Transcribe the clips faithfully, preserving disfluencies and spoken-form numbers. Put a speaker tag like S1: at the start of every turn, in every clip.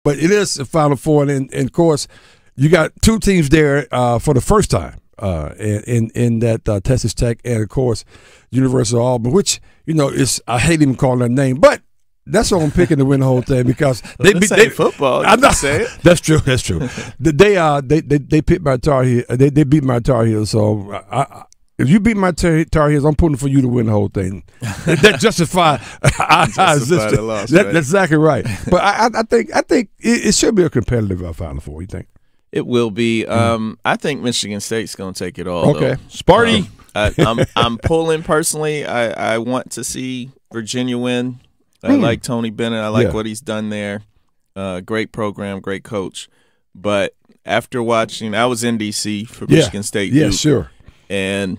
S1: but it is the Final Four, and, and of course, you got two teams there uh, for the first time uh, in, in in that uh, Texas Tech and of course University of Auburn, which you know is I hate even calling that name, but that's what I'm picking to win the whole thing because
S2: well,
S1: they
S2: beat
S1: they
S2: football. You
S1: I'm not
S2: say it.
S1: That's true. That's true. they uh they they they picked my Tar Heel. They they beat my Tar Heels. So I, I, if you beat my Tar, Tar Heels, I'm putting for you to win the whole thing. that justify I,
S2: justify the loss,
S1: that,
S2: right?
S1: That's exactly right. But I I think I think it, it should be a competitive uh, Final Four. You think?
S2: It will be. Um, I think Michigan State's going to take it all.
S1: Okay,
S2: though.
S1: Sparty.
S2: Um, I, I'm I'm pulling personally. I, I want to see Virginia win. I mm. like Tony Bennett. I like yeah. what he's done there. Uh, great program, great coach. But after watching, I was in D C for
S1: yeah.
S2: Michigan State.
S1: Yeah,
S2: Duke,
S1: sure.
S2: And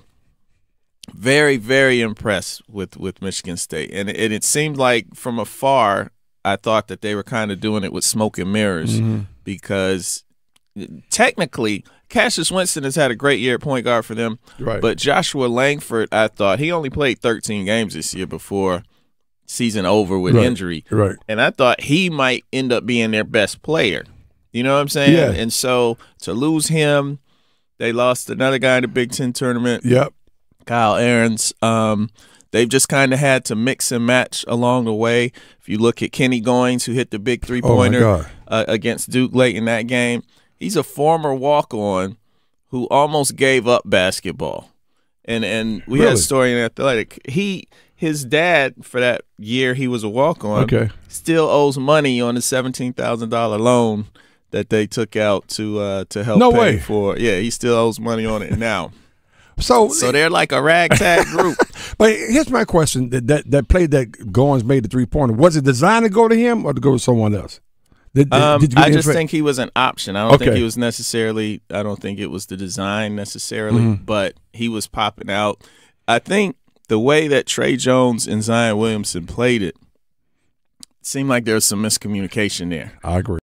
S2: very, very impressed with, with Michigan State. And it, and it seemed like from afar, I thought that they were kind of doing it with smoke and mirrors mm-hmm. because technically Cassius Winston has had a great year at point guard for them.
S1: Right.
S2: But Joshua Langford, I thought, he only played thirteen games this year before season over with
S1: right.
S2: injury.
S1: Right.
S2: And I thought he might end up being their best player. You know what I'm saying?
S1: Yeah.
S2: And so to lose him, they lost another guy in the Big Ten tournament.
S1: Yep.
S2: Kyle Ahrens. Um, they've just kind of had to mix and match along the way. If you look at Kenny Goins, who hit the big three-pointer
S1: oh
S2: uh, against Duke late in that game, he's a former walk-on who almost gave up basketball. And and we
S1: really?
S2: had a story in Athletic. He his dad, for that year he was a walk-on,
S1: okay.
S2: still owes money on the seventeen thousand dollar loan that they took out to uh, to help
S1: no
S2: pay
S1: way.
S2: for. Yeah, he still owes money on it now.
S1: So,
S2: so they're like a ragtag group.
S1: But here's my question: that that, that play that Goins made the three pointer, was it designed to go to him or to go to someone else? Did,
S2: um,
S1: did you
S2: I just think he was an option. I don't
S1: okay.
S2: think he was necessarily. I don't think it was the design necessarily,
S1: mm-hmm.
S2: but he was popping out. I think the way that Trey Jones and Zion Williamson played it, it seemed like there was some miscommunication there.
S1: I agree.